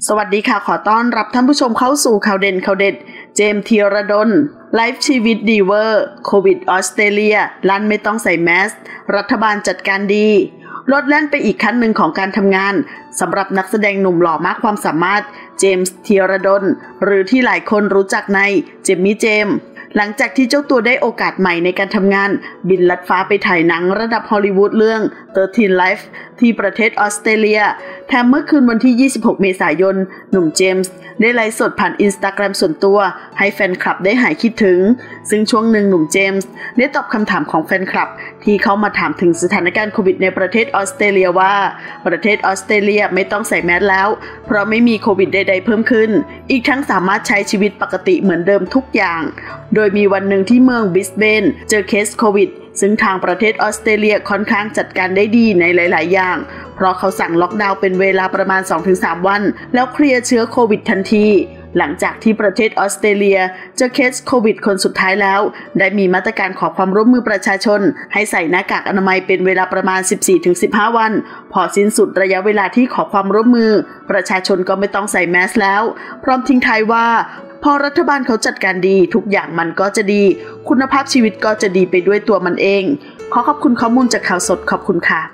สวัสดีค่ะขอต้อนรับท่านผู้ชมเข้าสู่ข่าวเด่นข่าวเด็ดเจมส์ธีรดลไลฟ์ชีวิตดีเวอร์โควิดออสเตรเลียลั่นไม่ต้องใส่แมสรัฐบาลจัดการดีลดแล่นไปอีกขั้นหนึ่งของการทำงานสำหรับนักแสดงหนุ่มหล่อมากความสามารถเจมส์ธีรดลหรือที่หลายคนรู้จักในเจมมี่เจมส์หลังจากที่เจ้าตัวได้โอกาสใหม่ในการทำงานบินลัดฟ้าไปถ่ายหนังระดับฮอลลีวูดเรื่อง13 Life ที่ประเทศออสเตรเลียแถมเมื่อคืนวันที่ 26 เมษายนหนุ่มเจมส์ได้ไลฟ์สดผ่านอินสตาแกรมส่วนตัวให้แฟนคลับได้หายคิดถึงซึ่งช่วงหนึ่งหนุ่มเจมส์ได้ตอบคำถามของแฟนคลับที่เข้ามาถามถึงสถานการณ์โควิดในประเทศออสเตรเลียว่าประเทศออสเตรเลียไม่ต้องใส่แมสแล้วเพราะไม่มีโควิดใดๆเพิ่มขึ้นอีกทั้งสามารถใช้ชีวิตปกติเหมือนเดิมทุกอย่างโดยมีวันหนึ่งที่เมืองบริสเบนเจอเคสโควิดซึ่งทางประเทศออสเตรเลียค่อนข้างจัดการได้ดีในหลายๆอย่างเพราะเขาสั่งล็อกดาวน์เป็นเวลาประมาณ 2-3 วันแล้วเคลียร์เชื้อโควิดทันทีหลังจากที่ประเทศออสเตรเลียเจอเคสโควิดคนสุดท้ายแล้วได้มีมาตรการขอความร่วมมือประชาชนให้ใส่หน้ากากอนามัยเป็นเวลาประมาณ 14-15 วันพอสิ้นสุดระยะเวลาที่ขอความร่วมมือประชาชนก็ไม่ต้องใส่แมสแล้วพร้อมทิ้งท้ายว่าพอรัฐบาลเขาจัดการดีทุกอย่างมันก็จะดีคุณภาพชีวิตก็จะดีไปด้วยตัวมันเองขอขอบคุณข้อมูลจากข่าวสดขอบคุณค่ะ